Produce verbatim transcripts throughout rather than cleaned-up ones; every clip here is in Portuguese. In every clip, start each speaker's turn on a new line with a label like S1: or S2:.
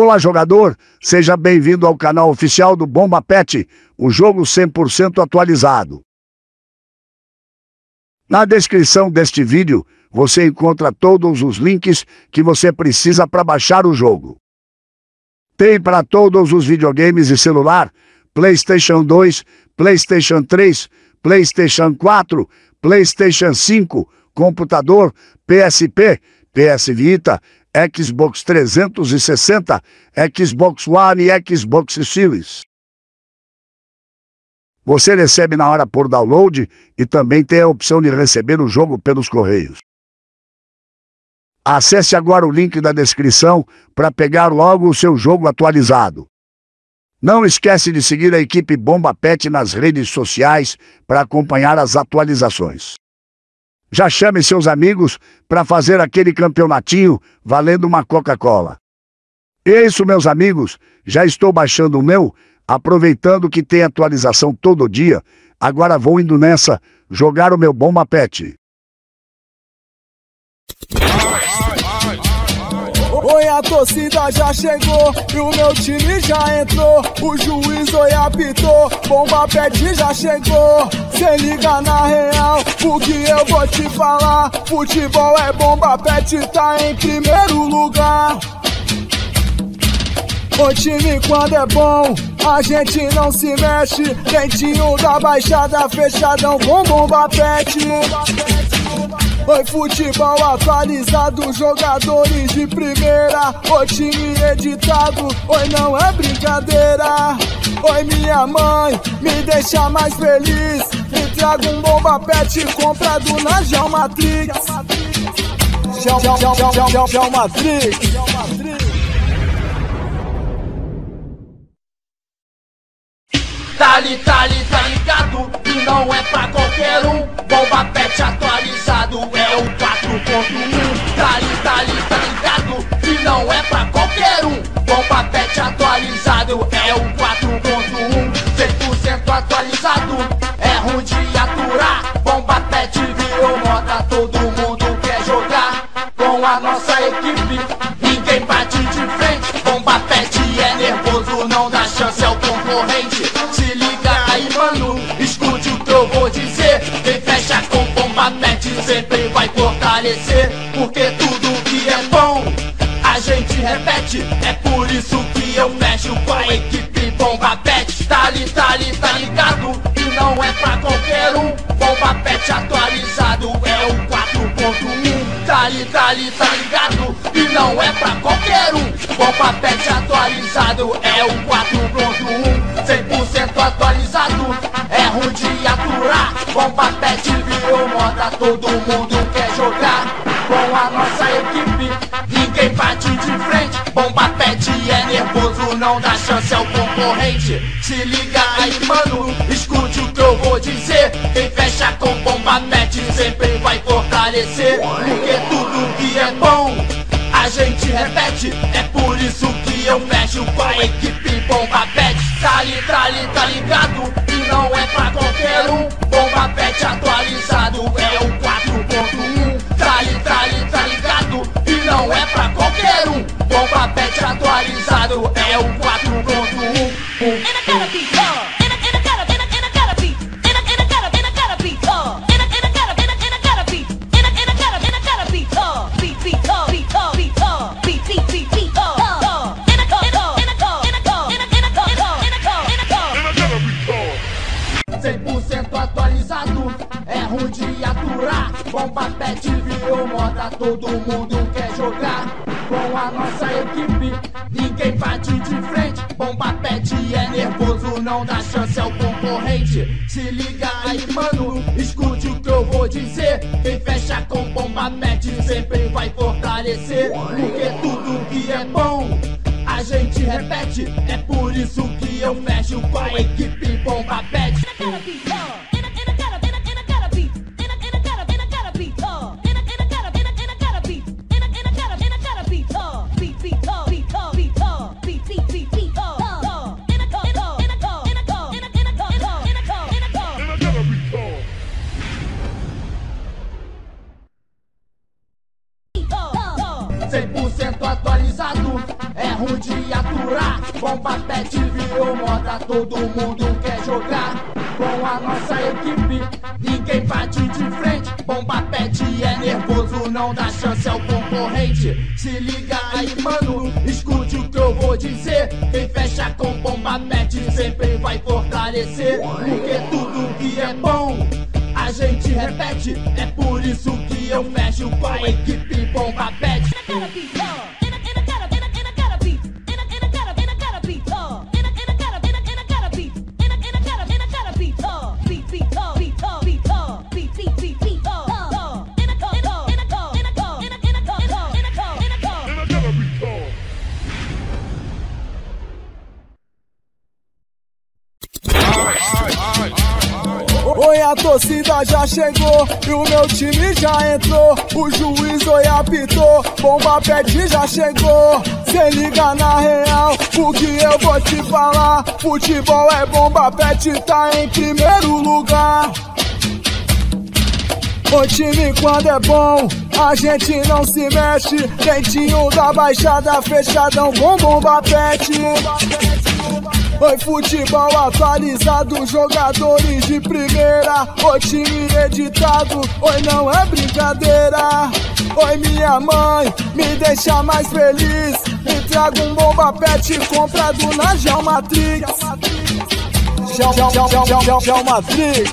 S1: Olá, jogador! Seja bem-vindo ao canal oficial do Bomba Pet, o jogo cem por cento atualizado. Na descrição deste vídeo, você encontra todos os links que você precisa para baixar o jogo. Tem para todos os videogames e celular, PlayStation dois, PlayStation três, PlayStation quatro, PlayStation cinco, computador, P S P, P S Vita, Xbox trezentos e sessenta, Xbox One e Xbox Series. Você recebe na hora por download e também tem a opção de receber o jogo pelos correios. Acesse agora o link da descrição para pegar logo o seu jogo atualizado. Não esquece de seguir a equipe Bomba Pet nas redes sociais para acompanhar as atualizações. Já chame seus amigos para fazer aquele campeonatinho valendo uma Coca-Cola. E é isso, meus amigos, já estou baixando o meu, aproveitando que tem atualização todo dia, agora vou indo nessa, jogar o meu Bomba Pet.
S2: Oi, a torcida já chegou e o meu time já entrou. O juiz oi apitou, Bomba Pet já chegou. Cê liga na real, o que eu vou te falar. Futebol é Bomba Pet, tá em primeiro lugar. O time quando é bom, a gente não se mexe. Dentinho da baixada, fechadão com Bomba Pet. Oi, futebol atualizado, jogadores de primeira. O time editado, oi, não é brincadeira. Oi, minha mãe, me deixa mais feliz. Me traga um Bomba Pet comprado na Geomatrix. Geomatrix.
S3: Tá ali, tá ali, tá ligado? E não é pra qualquer um. Bomba Pet atualizado é o quatro ponto um. Tá ali, tá ali, tá ligado? E não é pra qualquer um. Bomba Pet atualizado é o quatro ponto um. cem por cento atualizado, é ruim de aturar. Bomba Pet virou moda, todo mundo quer jogar. Com a nossa equipe, ninguém bate de frente. Bomba Pet é nervoso, não dá chance ao concorrente. Se liga aí, mano, escute o que eu vou dizer. Quem fecha com Bomba Pet sempre vai fortalecer. Porque tudo que é bom, a gente repete. É por isso que eu fecho com a equipe Bomba Pet. Tá ali, tá ali, tá ligado? E não é pra qualquer um. Bomba Pet atualizado é o quatro ponto um. Tá ali, tá ali, tá ligado? E não é pra qualquer um. Bomba Pet atualizado é o quatro ponto um. cem por cento atualizado, é ruim de aturar. Bomba Pet virou moda, todo mundo quer jogar. Com a nossa equipe, ninguém bate de frente. Bomba Pet é nervoso, não dá chance ao concorrente. Se liga aí, mano, escute o que eu vou dizer. Quem fecha com Bomba Pet sempre vai fortalecer. Porque tudo que é bom, a gente repete. É por isso que eu fecho com a equipe Bomba Pet. Tá ali, tá ali, tá ligado? E não é pra qualquer um. Bomba Pet atualizado é o quatro ponto um. Tá ali, tá ali, tá ligado? E não é pra qualquer um. Bomba Pet atualizado é o quatro ponto um. cem por cento atualizado, é ruim de aturar. Bomba Pet virou moda, todo mundo quer jogar. Com a nossa equipe, ninguém bate de frente. Bomba Pet é nervoso, não dá chance ao concorrente. Se liga aí, mano, escute o que eu vou dizer. Quem fecha com Bomba Pet sempre vai fortalecer. Porque tudo que é bom, a gente repete. É por isso que eu fecho com a equipe Bomba Pet. cem por cento atualizado, é ruim de aturar. Bomba Pet virou moda, todo mundo quer jogar. Com a nossa equipe, ninguém bate de frente. Bomba Pet é nervoso, não dá chance ao concorrente. Se liga aí, mano, escute o que eu vou dizer. Quem fecha com Bomba Pet sempre vai fortalecer. Porque tudo que é bom a gente repete. É por isso que eu fecho com a equipe Bomba Pet.
S2: Oi, a torcida já chegou e o meu time já entrou. O juiz oi apitou, Bomba Pet já chegou. Cê liga na real, o que eu vou te falar. Futebol é Bomba Pet, tá em primeiro lugar. O time quando é bom, a gente não se mexe. Dentinho da Baixada, fechadão com Bomba Pet. Oi, futebol atualizado, jogadores de primeira. O time editado, oi, não é brincadeira. Oi, minha mãe, me deixa mais feliz. Me traga um Bomba Pet comprado na Geomatrix. Geomatrix.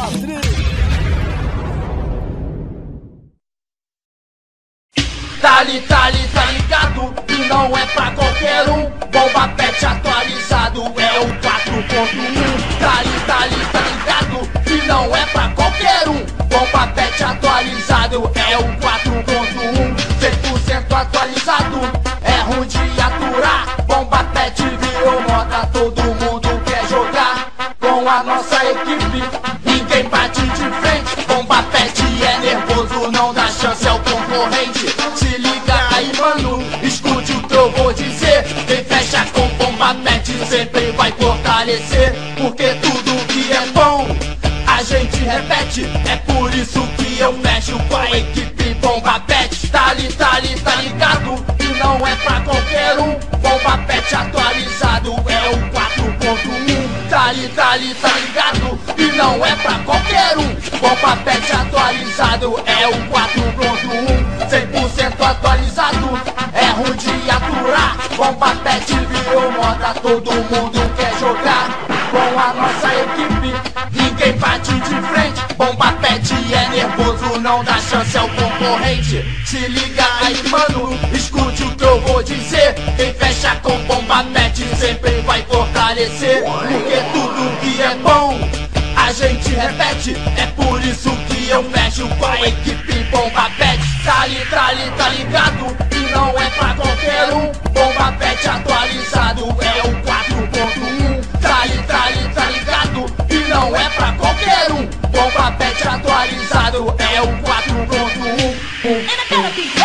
S3: Tá ali, tá ali, tá ligado? E não é pra qualquer um. Bomba Pet atualizado é o quatro ponto um. Tá ali, tá ali, tá ligado? E não é pra qualquer um. Bomba Pet atualizado é o quatro ponto um. cem por cento atualizado, é ruim de aturar. Bomba Pet virou moda, todo mundo quer jogar. Com a nossa equipe, ninguém bate de frente. Bomba Pet é nervoso, não dá chance ao concorrente. Se liga aí, mano, escute o que eu vou dizer. Quem fecha com Bomba Pet sempre vai fortalecer. Porque tudo que é bom a gente repete. É por isso que eu fecho com a equipe Bomba Pet. Tá ali, tá ali, tá ligado? E não é pra qualquer um. Bomba Pet atualizado é o quatro ponto um. Tá ali, tá ali, tá ligado? E não é pra qualquer um. Bomba Pet atualizado é o quatro ponto um. cem por cento atualizado, é ruim de aturar. Bomba Pet virou moda, todo mundo quer jogar. Com a nossa equipe, ninguém bate de frente. Bomba Pet é nervoso, não dá chance ao concorrente. Se liga aí, mano, escute o que eu vou dizer. Quem fecha com Bomba Pet sempre vai fortalecer. Porque tudo que é bom a gente repete. É por isso que eu fecho com a equipe Bomba Pet. Tá ali, tá ali, tá ligado? E não é pra qualquer um. Bomba Pet atualizado é o quatro ponto um. Tá ali, tá ali, tá ligado? E não é pra qualquer um. Bomba Pet atualizado é o quatro ponto um.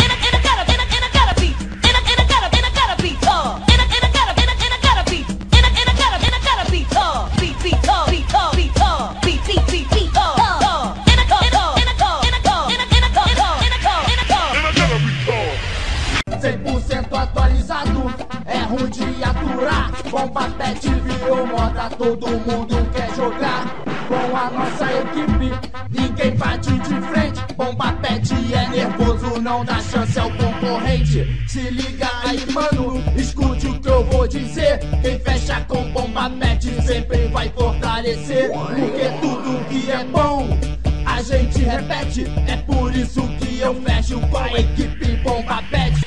S3: cem por cento atualizado, é ruim de aturar. Bomba Pet virou moda, todo mundo quer jogar. Com a nossa equipe, ninguém bate de frente. Bomba Pet é nervoso, não dá chance ao concorrente. Se liga aí, mano, escute o que eu vou dizer. Quem fecha com Bomba Pet sempre vai fortalecer. Porque tudo que é bom a gente repete. É por isso que eu fecho com a equipe Bomba Pet.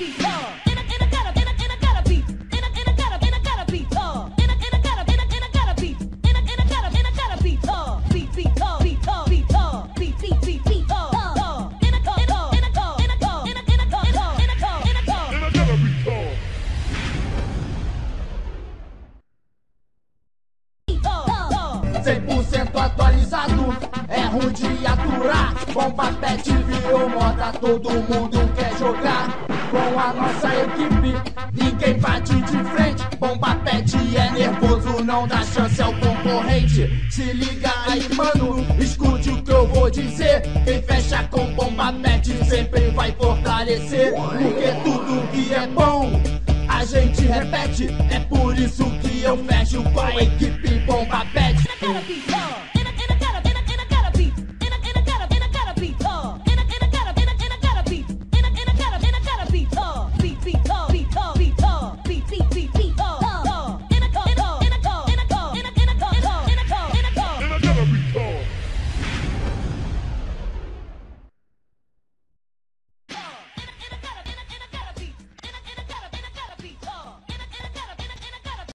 S3: cem por cento atualizado, é ruim de aturar. Bomba Pet virou moda, todo mundo quer jogar. Com a nossa equipe, ninguém bate de frente. Bomba Pet é nervoso, não dá chance ao concorrente. Se liga aí, mano, escute o que eu vou dizer. Quem fecha com Bomba Pet sempre vai fortalecer. Porque tudo que é bom a a gente repete. É por isso que eu fecho com a equipe Bomba Pet.
S4: Gotta be